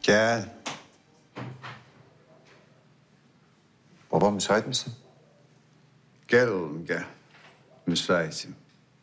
Gel. Baba müsait misin? Gel oğlum gel. Müsaitim.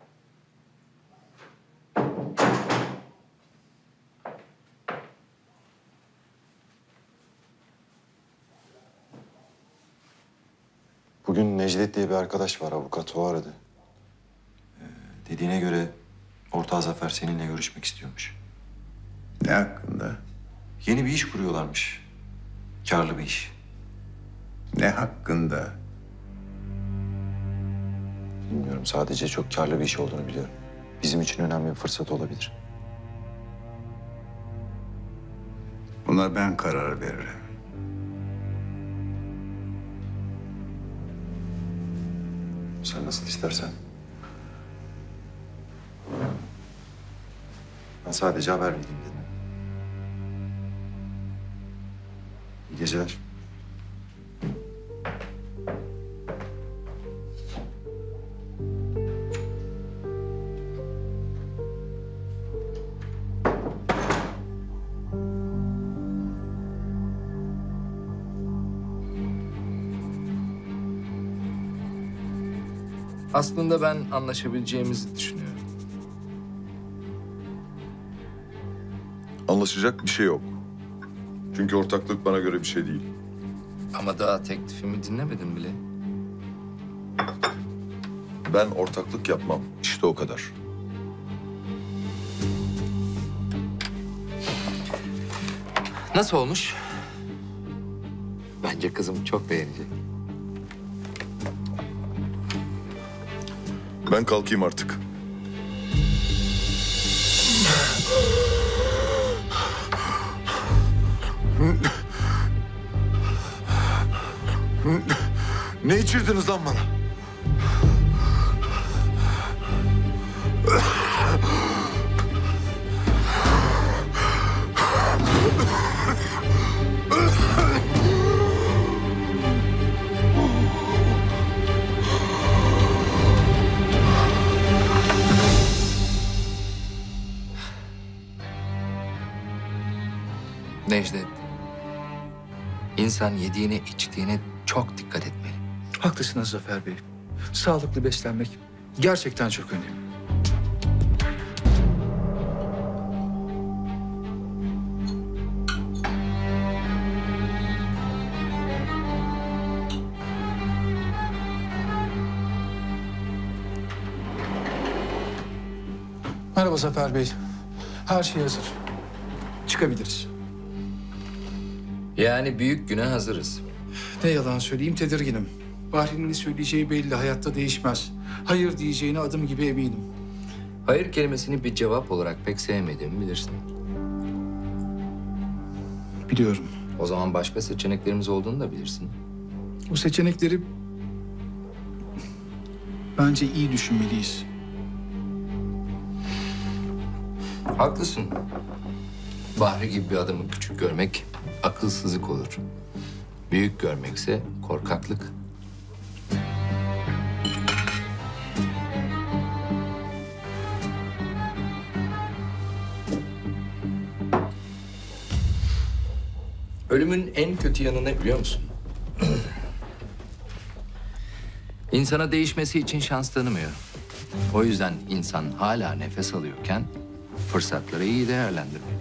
Bugün Necdet diye bir arkadaş var, avukat. O aradı. Dediğine göre ortağı Zafer seninle görüşmek istiyormuş. Ne hakkında? Yeni bir iş kuruyorlarmış. Karlı bir iş. Ne hakkında? Bilmiyorum, sadece çok karlı bir iş olduğunu biliyorum. Bizim için önemli bir fırsat olabilir. Buna ben karar veririm. Sen nasıl istersen. Ben sadece haber vereyim dedim. İyi geceler. Aslında ben anlaşabileceğimizi düşünüyorum. Anlaşacak bir şey yok. Çünkü ortaklık bana göre bir şey değil. Ama daha teklifimi dinlemedim bile. Ben ortaklık yapmam. İşte o kadar. Nasıl olmuş? Bence kızım çok beğenecek. Ben kalkayım artık. Ne içirdiniz lan bana? Necdet, insan yediğine içtiğine çok dikkat etmeli. Haklısınız Zafer Bey. Sağlıklı beslenmek gerçekten çok önemli. Merhaba Zafer Bey. Her şey hazır. Çıkabiliriz. Yani büyük güne hazırız. Ne yalan söyleyeyim, tedirginim. Bahri'nin ne söyleyeceği belli, hayatta değişmez. Hayır diyeceğine adım gibi eminim. Hayır kelimesini bir cevap olarak pek sevmediğimi bilirsin. Biliyorum. O zaman başka seçeneklerimiz olduğunu da bilirsin. Bu seçenekleri bence iyi düşünmeliyiz. Haklısın. Bahri gibi bir adamı küçük görmek akılsızlık olur. Büyük görmekse korkaklık. Ölümün en kötü yanı ne biliyor musun? İnsana değişmesi için şans tanımıyor. O yüzden insan hala nefes alıyorken fırsatları iyi değerlendirmeli.